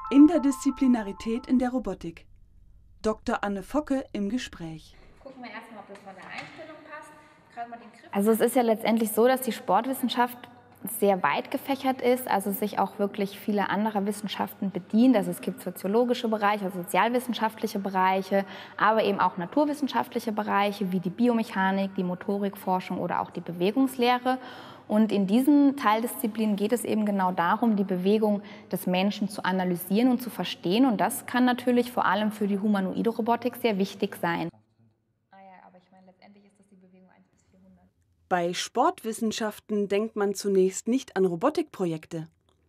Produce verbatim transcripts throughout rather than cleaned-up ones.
Interdisziplinarität in der Robotik. Doktor Anne Focke im Gespräch. Gucken wir erstmal, ob das von der Einstellung passt. Gerade mal den Griff. Also es ist ja letztendlich so, dass die Sportwissenschaft sehr weit gefächert ist, also sich auch wirklich viele andere Wissenschaften bedient. Also es gibt soziologische Bereiche, also sozialwissenschaftliche Bereiche, aber eben auch naturwissenschaftliche Bereiche wie die Biomechanik, die Motorikforschung oder auch die Bewegungslehre. Und in diesen Teildisziplinen geht es eben genau darum, die Bewegung des Menschen zu analysieren und zu verstehen. Und das kann natürlich vor allem für die humanoide Robotik sehr wichtig sein. Ah ja, aber ich meine, letztendlich ist das die Bewegung eins bis vierhundert. Bei Sportwissenschaften denkt man zunächst nicht an Robotikprojekte.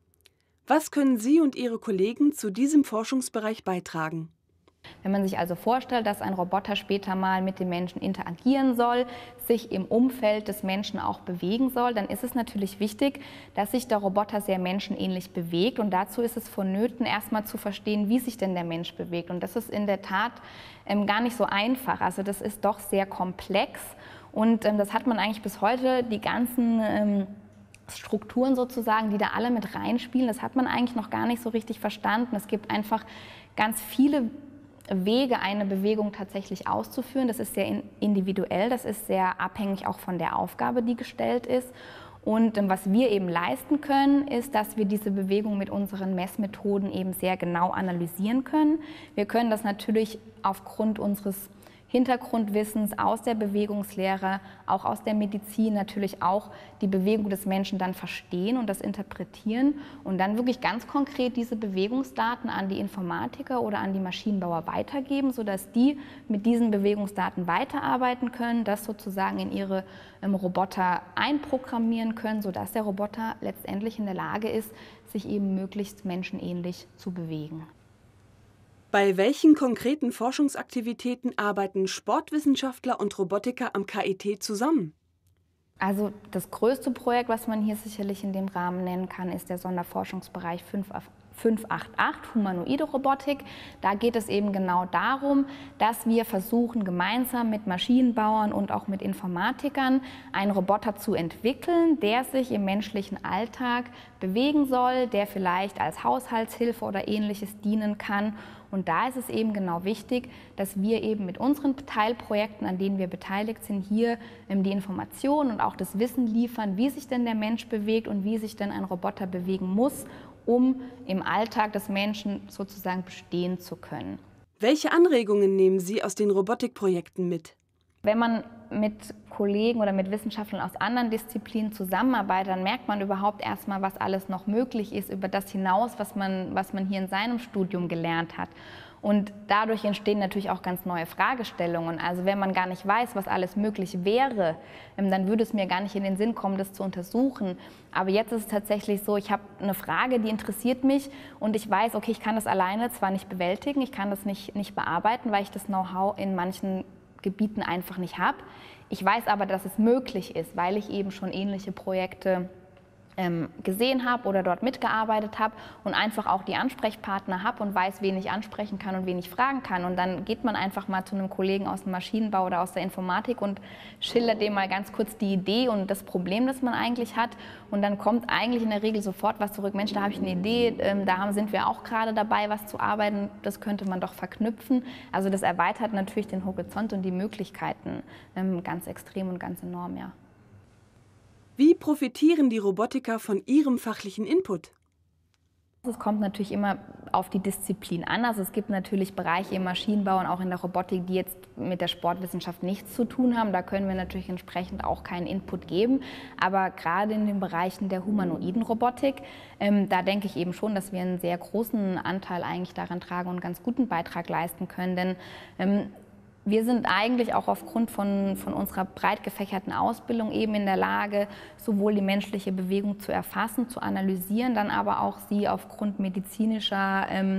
Was können Sie und Ihre Kollegen zu diesem Forschungsbereich beitragen? Wenn man sich also vorstellt, dass ein Roboter später mal mit dem Menschen interagieren soll, sich im Umfeld des Menschen auch bewegen soll, dann ist es natürlich wichtig, dass sich der Roboter sehr menschenähnlich bewegt. Und dazu ist es vonnöten, erstmal zu verstehen, wie sich denn der Mensch bewegt. Und das ist in der Tat ähm, gar nicht so einfach. Also das ist doch sehr komplex. Und ähm, das hat man eigentlich bis heute, die ganzen ähm, Strukturen sozusagen, die da alle mit reinspielen, das hat man eigentlich noch gar nicht so richtig verstanden. Es gibt einfach ganz viele Wege, eine Bewegung tatsächlich auszuführen. Das ist sehr individuell, das ist sehr abhängig auch von der Aufgabe, die gestellt ist. Und was wir eben leisten können, ist, dass wir diese Bewegung mit unseren Messmethoden eben sehr genau analysieren können. Wir können das natürlich aufgrund unseres Hintergrundwissens aus der Bewegungslehre, auch aus der Medizin natürlich auch die Bewegung des Menschen dann verstehen und das interpretieren und dann wirklich ganz konkret diese Bewegungsdaten an die Informatiker oder an die Maschinenbauer weitergeben, sodass die mit diesen Bewegungsdaten weiterarbeiten können, das sozusagen in ihre ähm, Roboter einprogrammieren können, sodass der Roboter letztendlich in der Lage ist, sich eben möglichst menschenähnlich zu bewegen. Bei welchen konkreten Forschungsaktivitäten arbeiten Sportwissenschaftler und Robotiker am K I T zusammen? Also das größte Projekt, was man hier sicherlich in dem Rahmen nennen kann, ist der Sonderforschungsbereich fünf acht acht, humanoide Robotik. Da geht es eben genau darum, dass wir versuchen, gemeinsam mit Maschinenbauern und auch mit Informatikern einen Roboter zu entwickeln, der sich im menschlichen Alltag bewegen soll, der vielleicht als Haushaltshilfe oder Ähnliches dienen kann. Und da ist es eben genau wichtig, dass wir eben mit unseren Teilprojekten, an denen wir beteiligt sind, hier die Informationen und auch das Wissen liefern, wie sich denn der Mensch bewegt und wie sich denn ein Roboter bewegen muss, um im Alltag des Menschen sozusagen bestehen zu können. Welche Anregungen nehmen Sie aus den Robotikprojekten mit? Wenn man mit Kollegen oder mit Wissenschaftlern aus anderen Disziplinen zusammenarbeitet, dann merkt man überhaupt erstmal, was alles noch möglich ist über das hinaus, was man, was man hier in seinem Studium gelernt hat. Und dadurch entstehen natürlich auch ganz neue Fragestellungen. Also wenn man gar nicht weiß, was alles möglich wäre, dann würde es mir gar nicht in den Sinn kommen, das zu untersuchen. Aber jetzt ist es tatsächlich so, ich habe eine Frage, die interessiert mich und ich weiß, okay, ich kann das alleine zwar nicht bewältigen, ich kann das nicht, nicht bearbeiten, weil ich das Know-how in manchen Gebieten einfach nicht habe. Ich weiß aber, dass es möglich ist, weil ich eben schon ähnliche Projekte ähm, gesehen habe oder dort mitgearbeitet habe und einfach auch die Ansprechpartner habe und weiß, wen ich ansprechen kann und wen ich fragen kann. Und dann geht man einfach mal zu einem Kollegen aus dem Maschinenbau oder aus der Informatik und schildert dem mal ganz kurz die Idee und das Problem, das man eigentlich hat. Und dann kommt eigentlich in der Regel sofort was zurück. Mensch, da habe ich eine Idee, ähm, da sind wir auch gerade dabei, was zu arbeiten. Das könnte man doch verknüpfen. Also das erweitert natürlich den Horizont und die Möglichkeiten ähm, ganz extrem und ganz enorm, ja. Wie profitieren die Robotiker von Ihrem fachlichen Input? Es kommt natürlich immer auf die Disziplin an. Also es gibt natürlich Bereiche im Maschinenbau und auch in der Robotik, die jetzt mit der Sportwissenschaft nichts zu tun haben. Da können wir natürlich entsprechend auch keinen Input geben. Aber gerade in den Bereichen der humanoiden Robotik, ähm, da denke ich eben schon, dass wir einen sehr großen Anteil eigentlich daran tragen und einen ganz guten Beitrag leisten können. Denn ähm, wir sind eigentlich auch aufgrund von, von unserer breit gefächerten Ausbildung eben in der Lage, sowohl die menschliche Bewegung zu erfassen, zu analysieren, dann aber auch sie aufgrund medizinischer ähm,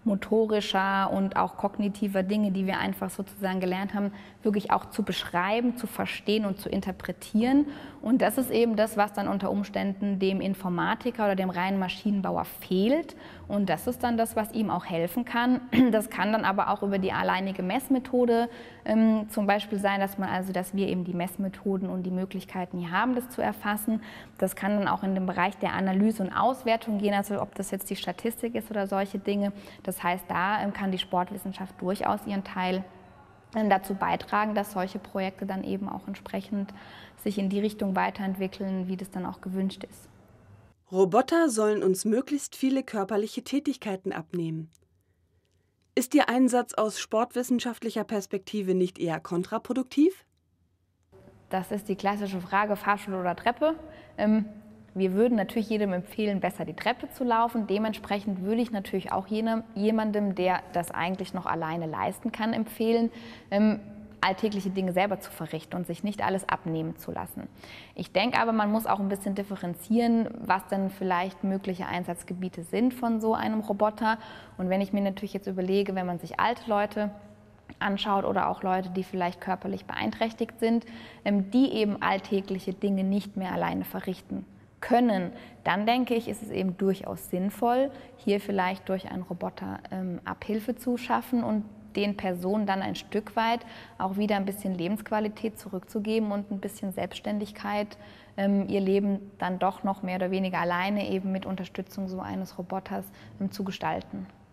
motorischer und auch kognitiver Dinge, die wir einfach sozusagen gelernt haben, wirklich auch zu beschreiben, zu verstehen und zu interpretieren. Und das ist eben das, was dann unter Umständen dem Informatiker oder dem reinen Maschinenbauer fehlt. Und das ist dann das, was ihm auch helfen kann. Das kann dann aber auch über die alleinige Messmethode ähm, zum Beispiel sein, dass man also, dass wir eben die Messmethoden und die Möglichkeiten hier haben, das zu erfassen. Das kann dann auch in den Bereich der Analyse und Auswertung gehen, also ob das jetzt die Statistik ist oder solche Dinge. Das heißt, da ähm, kann die Sportwissenschaft durchaus ihren Teil ähm, dazu beitragen, dass solche Projekte dann eben auch entsprechend sich in die Richtung weiterentwickeln, wie das dann auch gewünscht ist. Roboter sollen uns möglichst viele körperliche Tätigkeiten abnehmen. Ist Ihr Einsatz aus sportwissenschaftlicher Perspektive nicht eher kontraproduktiv? Das ist die klassische Frage, Fahrstuhl oder Treppe. Ähm, wir würden natürlich jedem empfehlen, besser die Treppe zu laufen. Dementsprechend würde ich natürlich auch jenem, jemandem, der das eigentlich noch alleine leisten kann, empfehlen, ähm, alltägliche Dinge selber zu verrichten und sich nicht alles abnehmen zu lassen. Ich denke aber, man muss auch ein bisschen differenzieren, was denn vielleicht mögliche Einsatzgebiete sind von so einem Roboter. Und wenn ich mir natürlich jetzt überlege, wenn man sich alte Leute anschaut oder auch Leute, die vielleicht körperlich beeinträchtigt sind, die eben alltägliche Dinge nicht mehr alleine verrichten können, dann denke ich, ist es eben durchaus sinnvoll, hier vielleicht durch einen Roboter ähm, Abhilfe zu schaffen und den Personen dann ein Stück weit auch wieder ein bisschen Lebensqualität zurückzugeben und ein bisschen Selbstständigkeit, ähm, ihr Leben dann doch noch mehr oder weniger alleine eben mit Unterstützung so eines Roboters ähm, zu gestalten.